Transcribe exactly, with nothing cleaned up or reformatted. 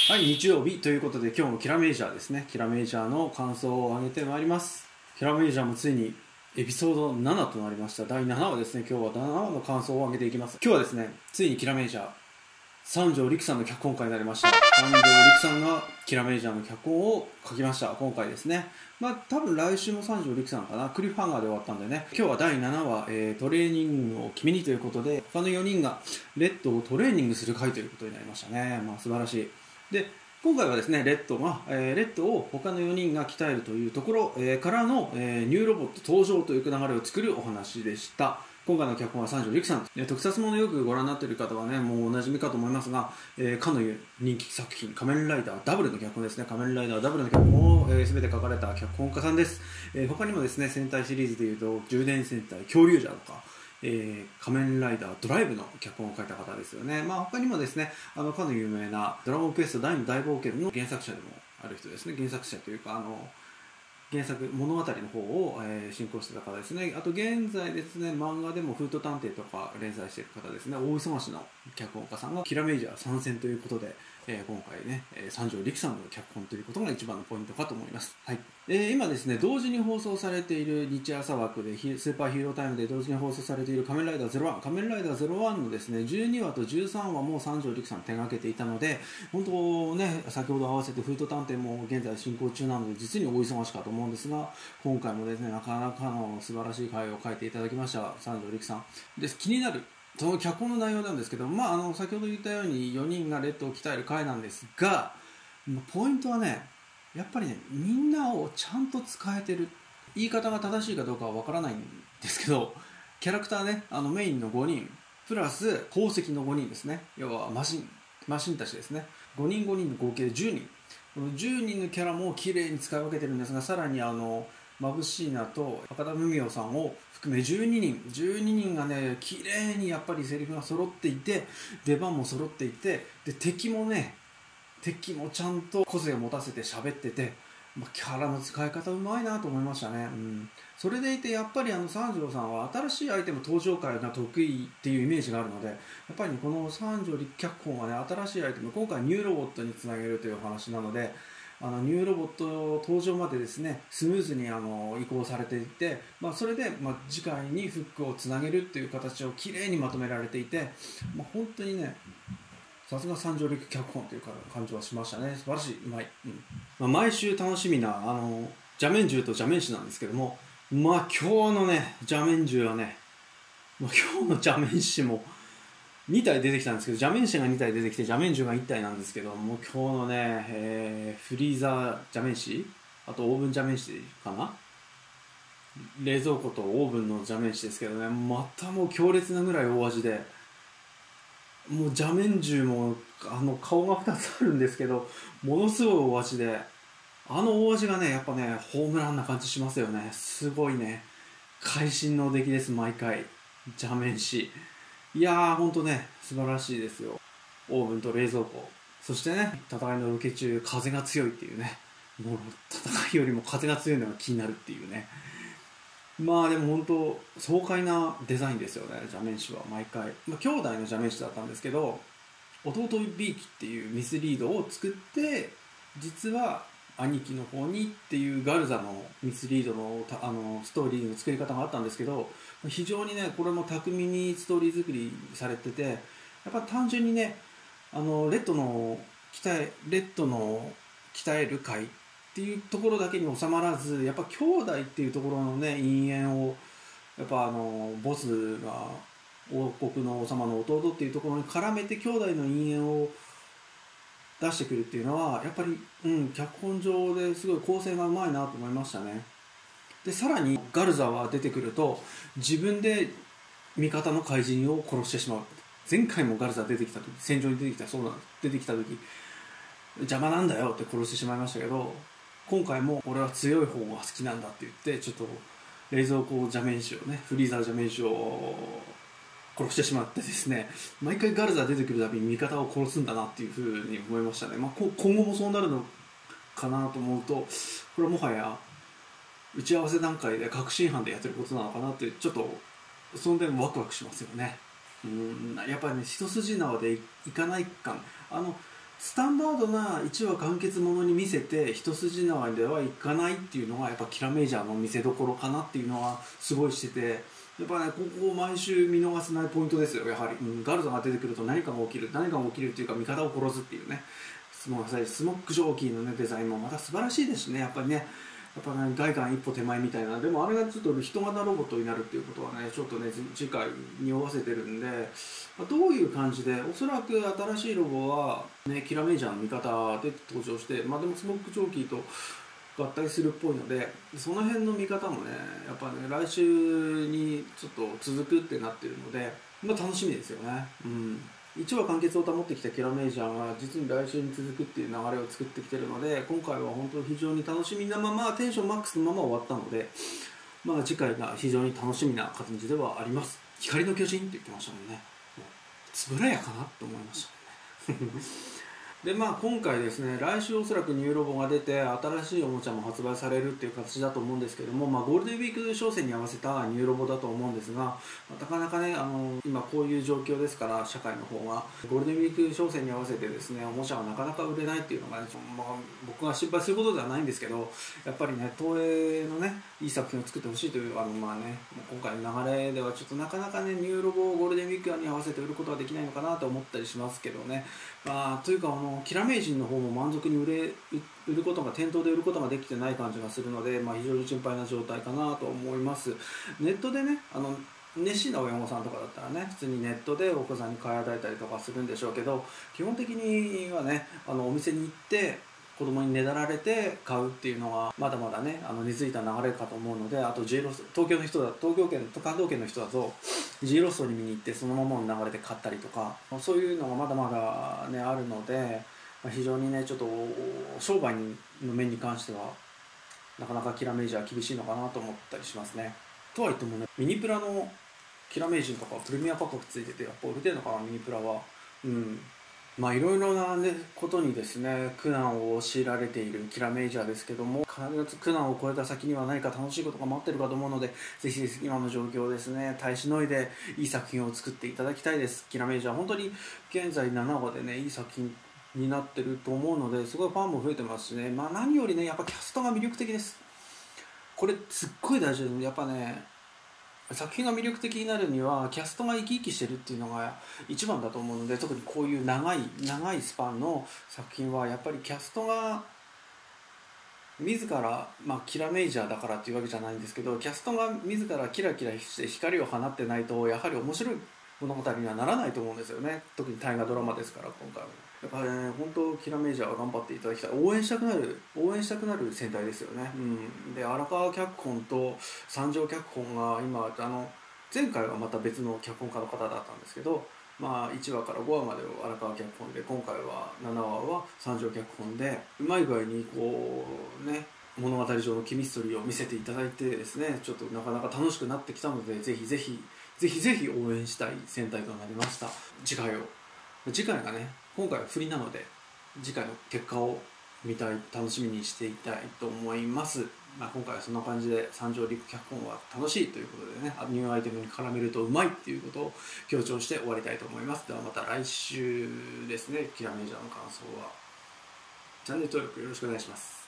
はい、日曜日ということで今日もキラメイジャーですね。キラメイジャーの感想を上げてまいります。キラメイジャーもついにエピソードななとなりました。だいななわですね。今日はななわの感想を上げていきます。今日はですね、ついにキラメイジャー三条陸さんの脚本家になりました。三条陸さんがキラメイジャーの脚本を書きました。今回ですね。まあ多分来週も三条陸さんかな。クリフハンガーで終わったんでね。今日はだいななわ、えー、トレーニングを君にということで、他のよにんがレッドをトレーニングする回ということになりましたね。まあ素晴らしい。で、今回はですね、レッドが、えー、レッドを他のよにんが鍛えるというところ、えー、からの、えー、ニューロボット登場という流れを作るお話でした。今回の脚本は三条陸さん、えー、特撮ものよくご覧になっている方はね、もうおなじみかと思いますが、えー、かの人気作品、仮面ライダーダブルの脚本ですね、仮面ライダーダブルの脚本を、えー、全て書かれた脚本家さんです。えー、他にもですね、戦隊シリーズでいうと、充電戦隊恐竜ジャーとか、えー、仮面ライダードライブの脚本を書いた方ですよね。まあ他にもですね、あのかの有名なドラゴンクエスト大の大冒険の原作者でもある人ですね。原作者というか、あの原作物語の方を、えー、進行してた方ですね。あと現在ですね、漫画でもフート探偵とか連載している方ですね。大忙しの脚本家さんがキラメイジャー参戦ということで、えー、今回ね、えー、三条陸さんの脚本ということが一番のポイントかと思います。はい。えー、今ですね、同時に放送されている日朝枠でスーパーヒーロータイムで同時に放送されている仮面ライダーゼロワン、仮面ライダーゼロワンのですね、じゅうにわとじゅうさんわも三条陸さん手掛けていたので、本当ね、先ほど合わせてフート探偵も現在進行中なので、実にお忙しかと思うんですが、今回もですね、なかなかの素晴らしい回を書いていただきました、三条陸さん。です。気になるその脚本の内容なんですけど、まあ、あの先ほど言ったようによにんがレッドを鍛える回なんですが、ポイントはね、やっぱりね、みんなをちゃんと使えてる。言い方が正しいかどうかはわからないんですけど、キャラクターね、あのメインのごにんプラス宝石のごにんですね。要はマシンマシンたちですね。ごにんごにんの合計でじゅうにん。このじゅうにんのキャラも綺麗に使い分けてるんですが、さらにあのマブシーナと赤田文雄さんを含めじゅうににんじゅうににんがね、綺麗にやっぱりセリフが揃っていて、出番も揃っていて、で敵もね敵もちゃんと個性を持たせて喋ってて、まあ、キャラの使い方うまいなと思いましたね。うん、それでいてやっぱりあの三条さんは新しいアイテム登場回が得意っていうイメージがあるので、やっぱりこの三条陸脚本はね、新しいアイテム、今回ニューロボットにつなげるというお話なので、あのニューロボット登場までですね、スムーズにあの移行されていて、まあ、それで、まあ、次回にフックをつなげるっていう形をきれいにまとめられていて、まあ、本当にね、さすが三条陸脚本という感じはしましたね。素晴らしい、うまい、うんまあ、毎週楽しみなあの邪面獣と邪面師なんですけども、まあ今日のね邪面獣はね、まあ、今日の邪面師もにたい出てきたんですけど、邪面師がにたい出てきて邪面獣がいったいなんですけども、今日のね、えー、フリーザー邪面師、あとオーブン邪面師かな、冷蔵庫とオーブンの邪面師ですけどね、またもう強烈なぐらい大味で、もう邪面獣もあの顔がふたつあるんですけど、ものすごい大味で、あの大味がねやっぱねホームランな感じしますよね。すごいね、会心の出来です。毎回邪面師、いやーほんとね素晴らしいですよ。オーブンと冷蔵庫、そしてね戦いのロケ中風が強いっていうね、もう戦いよりも風が強いのが気になるっていうね。まあでも本当爽快なデザインですよね、邪面師は毎回。まあ、兄弟の邪面師だったんですけど、弟ビーキっていうミスリードを作って、実は兄貴の方にっていうガルザのミスリードのあのストーリーの作り方があったんですけど、非常にねこれも巧みにストーリー作りされてて、やっぱ単純にね、あのレッドの鍛えレッドの鍛える会っていうところだけに収まらず、やっぱ兄弟っていうところのね因縁を、やっぱあのボスが王国の王様の弟っていうところに絡めて兄弟の因縁を出してくるっていうのは、やっぱり、うん、脚本上ですごい構成がうまいなと思いましたね。でさらにガルザは出てくると自分で味方の怪人を殺してしまう。前回もガルザ出てきた時、戦場に出てきたそうなん出てきた時邪魔なんだよって殺してしまいましたけど、今回も俺は強い方が好きなんだって言って、ちょっと冷蔵庫邪面師をね、フリーザー邪面師を殺してしまってですね、毎回ガルザ出てくるたびに味方を殺すんだなっていうふうに思いましたね。まあ、今後もそうなるのかなと思うと、これはもはや打ち合わせ段階で確信犯でやってることなのかなって、ちょっとその点ワクワクしますよね。うん、やっぱりね一筋縄でいかない感、あのスタンダードないちわ完結ものに見せて一筋縄ではいかないっていうのがやっぱキラメジャーの見せどころかなっていうのはすごいしてて、やっぱねここを毎週見逃せないポイントですよやはり、うん、ガルザが出てくると何かが起きる何かが起きるっていうか味方を殺すっていうね、スモックジョーキーの、ね、デザインもまた素晴らしいですしね、やっぱりねやっぱね、外観一歩手前みたいな、でもあれがちょっと人型ロボットになるっていうことはね、ちょっとね、次回匂わせてるんで、まあ、どういう感じで、おそらく新しいロボは、ね、キラメイジャーの味方で登場して、まあ、でもスモックジョーキーと合体するっぽいので、その辺の見方もね、やっぱね、来週にちょっと続くってなってるので、まあ、楽しみですよね。うんいちわ完結を保ってきたキラメイジャーが実に来週に続くっていう流れを作ってきてるので、今回は本当に非常に楽しみなままテンションマックスのまま終わったので、まあ、次回が非常に楽しみな感じではあります。光の巨人って言ってましたもんね。つぶらやかなと思いましたもんね。でまあ今回ですね、来週おそらくニューロボが出て新しいおもちゃも発売されるっていう形だと思うんですけども、まあ、ゴールデンウィーク商戦に合わせたニューロボだと思うんですが、まあ、なかなかねあの今こういう状況ですから、社会の方がゴールデンウィーク商戦に合わせてですねおもちゃがなかなか売れないっていうのが、ねまあ、僕が心配することではないんですけど、やっぱりね東映のねいい作品を作ってほしいというあのまあね今回の流れではちょっとなかなかねニューロボをゴールデンウィークに合わせて売ることはできないのかなと思ったりしますけどね、まあ、というかあのキラメイジンの方も満足に売れ売ることが店頭で売ることができてない感じがするので、まあ、非常に心配な状態かなと思います。ネットでねあの熱心な親御さんとかだったらね普通にネットでお子さんに買い与えたりとかするんでしょうけど、基本的にはねあのお店に行って子供にねだられて買うっていうのはまだまだねあの根付いた流れかと思うので、あと J ロス東京の人だ東京圏関東圏の人だと J ロストに見に行ってそのままの流れで買ったりとか、そういうのがまだまだねあるので、非常にねちょっと商売の面に関してはなかなかキラメイジャー厳しいのかなと思ったりしますね。とは言ってもねミニプラのキラメイジンとかプレミア価格ついててやっぱ売れてるのかなミニプラは。うんまあいろいろな、ね、ことにですね苦難を強いられているキラメイジャーですけども、必ず苦難を超えた先には何か楽しいことが待ってるかと思うので、ぜひぜひ今の状況をですね耐えしのいでいい作品を作っていただきたいです。キラメイジャー本当に現在ななわでねいい作品になってると思うので、すごいファンも増えてますしね、まあ、何よりねやっぱキャストが魅力的です。これすっごい大事で、やっぱね作品が魅力的になるにはキャストが生き生きしてるっていうのが一番だと思うので、特にこういう長い長いスパンの作品はやっぱりキャストが自ら、まあ、キラメイジャーだからっていうわけじゃないんですけど、キャストが自らキラキラして光を放ってないとやはり面白い物語にはならないと思うんですよね。特に大河ドラマですから今回は。やっぱりね本当キラメイジャーは頑張っていただきたい。応援したくなる応援したくなる戦隊ですよね。うん、で荒川脚本と三条脚本が今あの前回はまた別の脚本家の方だったんですけど、まあ、いちわからごわまでを荒川脚本で、今回はななわは三条脚本でうまい具合にこうね物語上のケミストリーを見せていただいてですね、ちょっとなかなか楽しくなってきたので、ぜひぜひぜひぜひ応援したい戦隊となりました。次回を次回がね今回は振りなので次回の結果を見たい楽しみにしていたいと思います。まあ、今回はそんな感じで三条陸脚本は楽しいということでね、ニューアイテムに絡めるとうまいっていうことを強調して終わりたいと思います。ではまた来週ですね。キラメイジャーの感想はチャンネル登録よろしくお願いします。